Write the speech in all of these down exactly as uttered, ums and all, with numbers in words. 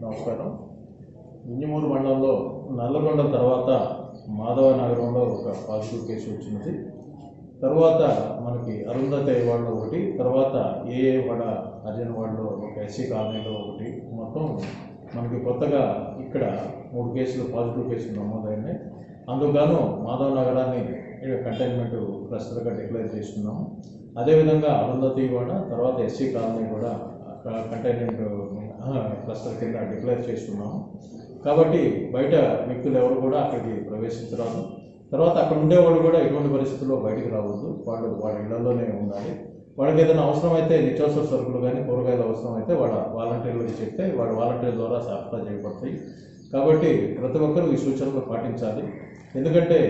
నమస్కారం. వింజమూరు మండలంలో నల్లగొండ తర్వాత మాధవ నగరంలో ఒక పాజిటివ్ కేసు వచ్చింది. తర్వాత మనకి అరుంధతి వార్డులో ఒకటి, తర్వాత ఏఏ వాడ అర్జున్ వార్డులో ఒక ఎస్సీ కాలనీలో ఒకటి, మొత్తం మనకి కొత్తగా ఇక్కడ మూడు కేసులు పాజిటివ్ కేసులు నమోదైనాయి. అందుకు మాధవ నగరాన్ని కంటైన్మెంట్ క్లస్టర్గా డిక్లేర్ చేసుకున్నాము. అదేవిధంగా అరుంధతి వాడ తర్వాత ఎస్సీ కాలనీ కూడా కంటైన్మెంట్ క్లస్టర్ కింద డిక్లేర్ చేసుకున్నాము. కాబట్టి బయట వ్యక్తులు ఎవరు కూడా అక్కడికి ప్రవేశించరాదు. తర్వాత అక్కడ ఉండేవాళ్ళు కూడా ఎటువంటి పరిస్థితుల్లో బయటికి రావద్దు. వాళ్ళు వాళ్ళ ఇళ్లలోనే ఉండాలి. వాళ్ళకి ఏదైనా అవసరమైతే నిత్యావసర సరుకులు కానీ కూరగాయలు అవసరం అయితే వాళ్ళ వాలంటీర్లకు చెప్తే వాళ్ళ వాలంటీర్ ద్వారా సరఫరా చేయబడతాయి. కాబట్టి ప్రతి ఒక్కరూ ఈ సూచనలు పాటించాలి. ఎందుకంటే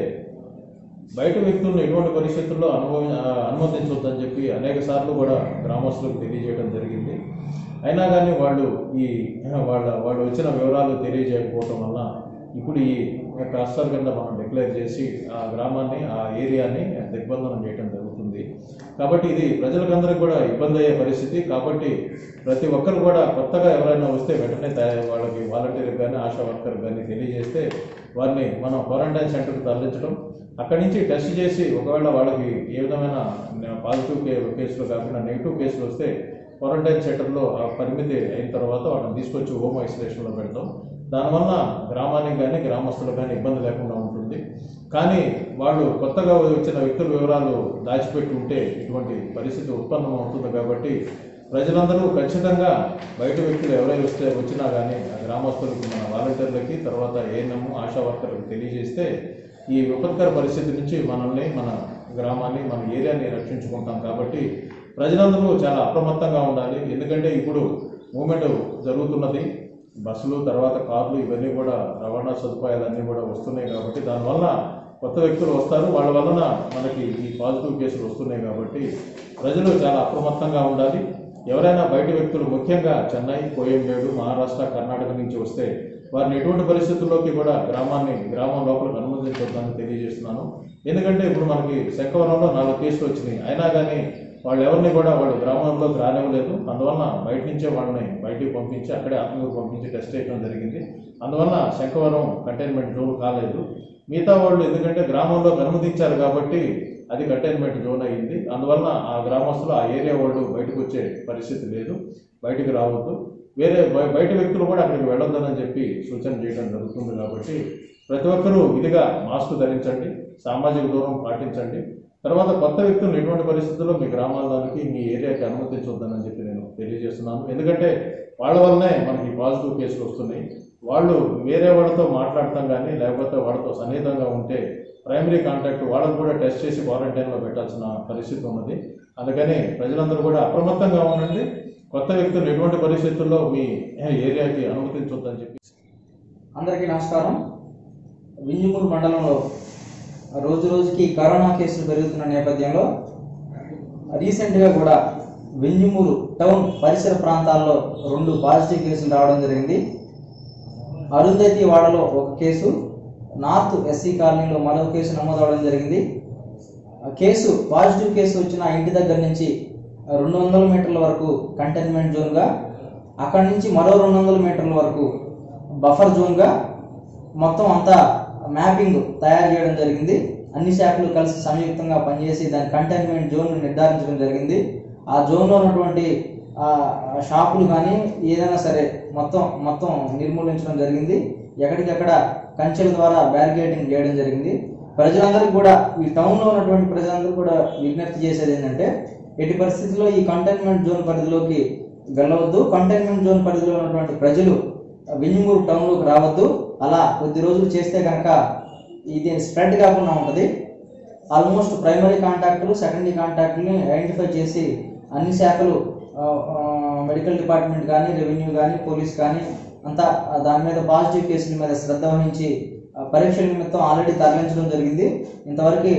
బయట వ్యక్తులను ఎటువంటి పరిస్థితుల్లో అనుభవ అనుమతించవద్దని చెప్పి అనేక సార్లు కూడా గ్రామస్తులకు తెలియజేయడం జరిగింది. అయినా కానీ వాళ్ళు ఈ వాళ్ళ వాళ్ళు వచ్చిన వివరాలు తెలియజేయకపోవటం వల్ల ఇప్పుడు ఈ క్లస్టర్ కింద మనం డిక్లేర్ చేసి ఆ గ్రామాన్ని ఆ ఏరియాని దిగ్బంధనం చేయడం జరుగుతుంది. కాబట్టి ఇది ప్రజలకందరికీ కూడా ఇబ్బంది అయ్యే పరిస్థితి. కాబట్టి ప్రతి ఒక్కరు కూడా కొత్తగా ఎవరైనా వస్తే వెంటనే వాళ్ళకి వాలంటీర్కి కానీ ఆశా వర్కర్కి కానీ తెలియజేస్తే వారిని మనం క్వారంటైన్ సెంటర్కి తరలించడం, అక్కడి నుంచి టెస్ట్ చేసి ఒకవేళ వాళ్ళకి ఏ విధమైన పాజిటివ్ కే కేసులు కాకుండా నెగిటివ్ కేసులు వస్తే క్వారంటైన్ సెంటర్లో ఆ పరిమితి అయిన తర్వాత వాళ్ళని తీసుకొచ్చి హోమ్ ఐసోలేషన్లో పెడతాం. దానివల్ల గ్రామానికి కానీ గ్రామస్తులకు కానీ ఇబ్బంది లేకుండా ఉంటుంది. కానీ వాళ్ళు కొత్తగా వచ్చిన వ్యక్తుల వివరాలు దాచిపెట్టి ఉంటే ఇటువంటి పరిస్థితి ఉత్పన్నం అవుతుంది. కాబట్టి ప్రజలందరూ ఖచ్చితంగా బయట వ్యక్తులు ఎవరైనా వస్తే వచ్చినా కానీ ఆ గ్రామస్తులకు మన వాలంటీర్లకి తర్వాత ఏఎన్ఎం ఆశా వర్కర్లకు తెలియజేస్తే ఈ విపత్కర పరిస్థితి నుంచి మనల్ని మన గ్రామాన్ని మన ఏరియాని రక్షించుకుంటాం. కాబట్టి ప్రజలందరూ చాలా అప్రమత్తంగా ఉండాలి. ఎందుకంటే ఇప్పుడు మూమెంట్ జరుగుతున్నది, బస్సులు తర్వాత కార్లు ఇవన్నీ కూడా రవాణా సదుపాయాలన్నీ కూడా వస్తున్నాయి. కాబట్టి దానివల్ల కొత్త వ్యక్తులు వస్తారు, వాళ్ళ వలన మనకి ఈ పాజిటివ్ కేసులు వస్తున్నాయి. కాబట్టి ప్రజలు చాలా అప్రమత్తంగా ఉండాలి. ఎవరైనా బయట వ్యక్తులు ముఖ్యంగా చెన్నై, కోయంబేడు, మహారాష్ట్ర, కర్ణాటక నుంచి వస్తే వారిని ఎటువంటి పరిస్థితుల్లోకి కూడా గ్రామాన్ని గ్రామం లోపలికి అనుమతించవద్దని తెలియజేస్తున్నాను. ఎందుకంటే ఇప్పుడు మనకి శంకవరంలో నాలుగు కేసులు వచ్చినాయి, అయినా కానీ వాళ్ళు ఎవరిని కూడా వాళ్ళు గ్రామంలోకి రానివ్వలేదు. అందువల్ల బయట నుంచే వాళ్ళని బయటికి పంపించి అక్కడే ఆత్మూరు పంపించి టెస్ట్ చేయడం జరిగింది. అందువల్ల శంకవరం కంటైన్మెంట్ జోన్ కాలేదు. మిగతా వాళ్ళు ఎందుకంటే గ్రామంలోకి అనుమతించారు కాబట్టి అది కంటైన్మెంట్ జోన్ అయ్యింది. అందువల్ల ఆ గ్రామస్తులు ఆ ఏరియా వాళ్ళు బయటకు వచ్చే పరిస్థితి లేదు, బయటికి రావద్దు. వేరే బయట వ్యక్తులు కూడా అక్కడికి వెళ్ళొద్దని చెప్పి సూచన చేయడం జరుగుతుంది. కాబట్టి ప్రతి ఒక్కరూ విధిగా మాస్క్ ధరించండి, సామాజిక దూరం పాటించండి. తర్వాత కొత్త వ్యక్తులను ఎటువంటి పరిస్థితుల్లో మీ గ్రామాల్లోనికి మీ ఏరియాకి అనుమతించవద్దని చెప్పి నేను తెలియజేస్తున్నాను. ఎందుకంటే వాళ్ళ వల్లనే మనకి పాజిటివ్ కేసులు వస్తున్నాయి. వాళ్ళు వేరే వాళ్ళతో మాట్లాడటం కానీ లేకపోతే వాళ్ళతో సన్నిహితంగా ఉంటే ప్రైమరీ కాంటాక్ట్ వాళ్ళకు కూడా టెస్ట్ చేసి క్వారంటైన్లో పెట్టాల్సిన పరిస్థితి ఉన్నది. అందుకని ప్రజలందరూ కూడా అప్రమత్తంగా ఉండండి. కొత్త వ్యక్తులు ఎటువంటి పరిస్థితుల్లో మీ ఏరియాకి అనుమతించవద్దని చెప్పి. అందరికీ నమస్కారం. వింజమూరు మండలంలో రోజు రోజుకి కరోనా కేసులు పెరుగుతున్న నేపథ్యంలో రీసెంట్గా కూడా వింజమూరు టౌన్ పరిసర ప్రాంతాల్లో రెండు పాజిటివ్ కేసులు రావడం జరిగింది. అరుంధతి వాడలో ఒక కేసు, నార్త్ ఎస్సీ కాలనీలో మరో కేసు నమోదవడం జరిగింది. కేసు పాజిటివ్ కేసు వచ్చిన ఇంటి దగ్గర నుంచి రెండు వందల మీటర్ల వరకు కంటైన్మెంట్ జోన్గా, అక్కడి నుంచి మరో రెండు వందల మీటర్ల వరకు బఫర్ జోన్గా మొత్తం అంతా మ్యాపింగ్ తయారు చేయడం జరిగింది. అన్ని శాఖలు కలిసి సంయుక్తంగా పనిచేసి దాని కంటైన్మెంట్ జోన్ నిర్ధారించడం జరిగింది. ఆ జోన్లో ఉన్నటువంటి షాపులు కానీ ఏదైనా సరే మొత్తం మొత్తం నిర్మూలించడం జరిగింది. ఎక్కడికక్కడ కంచెల ద్వారా బ్యారికేడింగ్ చేయడం జరిగింది. ప్రజలందరికీ కూడా ఈ టౌన్లో ఉన్నటువంటి ప్రజలందరూ కూడా విజ్ఞప్తి చేసేది ఏంటంటే ఎట్టి పరిస్థితుల్లో ఈ కంటైన్మెంట్ జోన్ పరిధిలోకి వెళ్ళవద్దు. కంటైన్మెంట్ జోన్ పరిధిలో ఉన్నటువంటి ప్రజలు వింజమూరు టౌన్లోకి రావద్దు. అలా కొద్ది రోజులు చేస్తే కనుక ఇది స్ప్రెడ్ కాకుండా ఉంటుంది. ఆల్మోస్ట్ ప్రైమరీ కాంటాక్టులు సెకండరీ కాంటాక్టుని ఐడెంటిఫై చేసి అన్ని శాఖలు మెడికల్ డిపార్ట్మెంట్ కానీ రెవెన్యూ కానీ పోలీస్ కానీ అంతా దాని మీద పాజిటివ్ కేసుల మీద శ్రద్ధ వహించి పరీక్షల నిమిత్తం ఆల్రెడీ తరలించడం జరిగింది. ఇంతవరకు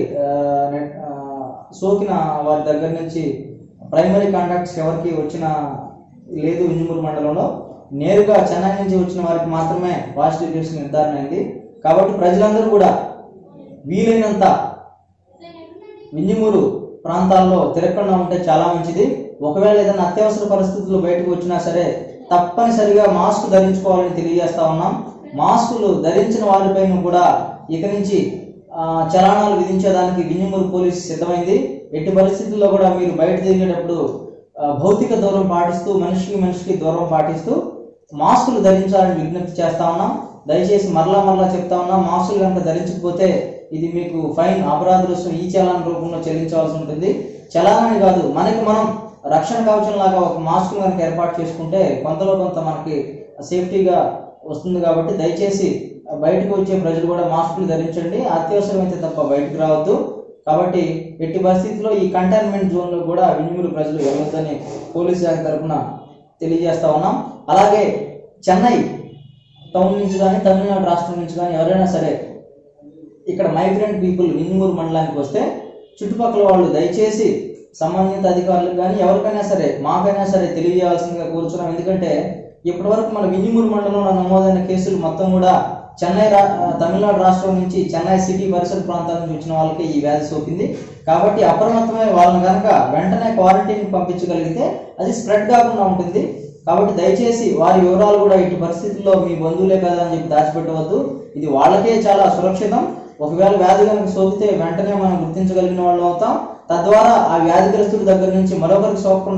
సోకిన వారి దగ్గర నుంచి ప్రైమరీ కాంటాక్ట్స్ ఎవరికి వచ్చిన లేదు. వింజమూరు మండలంలో నేరుగా చెన్నై నుంచి వచ్చిన వారికి మాత్రమే పాజిటివ్ కేసు నిర్ధారణ అయింది. కాబట్టి ప్రజలందరూ కూడా వీలైనంత వింజమూరు ప్రాంతాల్లో తిరగకుండా ఉంటే చాలా మంచిది. ఒకవేళ ఏదైనా అత్యవసర పరిస్థితుల్లో బయటకు వచ్చినా సరే తప్పనిసరిగా మాస్క్ ధరించుకోవాలని తెలియజేస్తా ఉన్నాం. మాస్కులు ధరించిన వారిపైన కూడా ఇక నుంచి చలానాలు విధించేదానికి వింజమూరు పోలీసు సిద్ధమైంది. ఎట్టి పరిస్థితుల్లో కూడా మీరు బయట తిరిగేటప్పుడు భౌతిక దూరం పాటిస్తూ మనిషికి మనిషికి దూరం పాటిస్తూ మాస్కులు ధరించాలని విజ్ఞప్తి చేస్తా ఉన్నాం. దయచేసి మరలా మరలా చెప్తా ఉన్నాం, మాస్కులు కనుక ధరించకపోతే ఇది మీకు ఫైన్, అపరాధ రుసుము ఈ చలాన్ రూపంలో చెల్లించవలసి ఉంటుంది. చలానాన్ని కాదు, మనకి మనం రక్షణ కవచం లాగా ఒక మాస్క్ కనుక ఏర్పాటు చేసుకుంటే కొంతలో కొంత మనకి సేఫ్టీగా వస్తుంది. కాబట్టి దయచేసి బయటకు వచ్చే ప్రజలు కూడా మాస్కులు ధరించండి, అత్యవసరమైతే తప్ప బయటకు రావద్దు. కాబట్టి ఎట్టి పరిస్థితుల్లో ఈ కంటైన్మెంట్ జోన్లో కూడా వింజమూరు ప్రజలు వెళ్ళొద్దని పోలీసు శాఖ తరఫున తెలియజేస్తా ఉన్నాం. అలాగే చెన్నై టౌన్ నుంచి కానీ తమిళనాడు రాష్ట్రం నుంచి కానీ ఎవరైనా సరే ఇక్కడ మైగ్రెంట్ పీపుల్ వింజమూరు మండలానికి వస్తే చుట్టుపక్కల వాళ్ళు దయచేసి సంబంధిత అధికారులకు కానీ ఎవరికైనా సరే మాకైనా సరే తెలియజేయాల్సిందిగా కోరుచున్నాం. ఎందుకంటే ఇప్పటి వరకు మన వింజమూరు మండలంలో నమోదైన కేసులు మొత్తం కూడా చెన్నై రా తమిళనాడు రాష్ట్రం నుంచి చెన్నై సిటీ పరిసర ప్రాంతాల నుంచి వచ్చిన వాళ్ళకి ఈ వ్యాధి సోకింది. కాబట్టి అప్రమత్తమై వాళ్ళని కనుక వెంటనే క్వారంటైన్కి పంపించగలిగితే అది స్ప్రెడ్ కాకుండా ఉంటుంది. కాబట్టి దయచేసి వారి వివరాలు కూడా ఇటు పరిస్థితుల్లో మీ బంధువులే కదా అని చెప్పి దాచిపెట్టవద్దు. ఇది వాళ్ళకే చాలా సురక్షితం. ఒకవేళ వ్యాధి కనుక సోకితే వెంటనే మనం గుర్తించగలిగిన వాళ్ళు అవుతాం. తద్వారా ఆ వ్యాధిగ్రస్తుడి దగ్గర నుంచి మరొకరికి సోకకుండా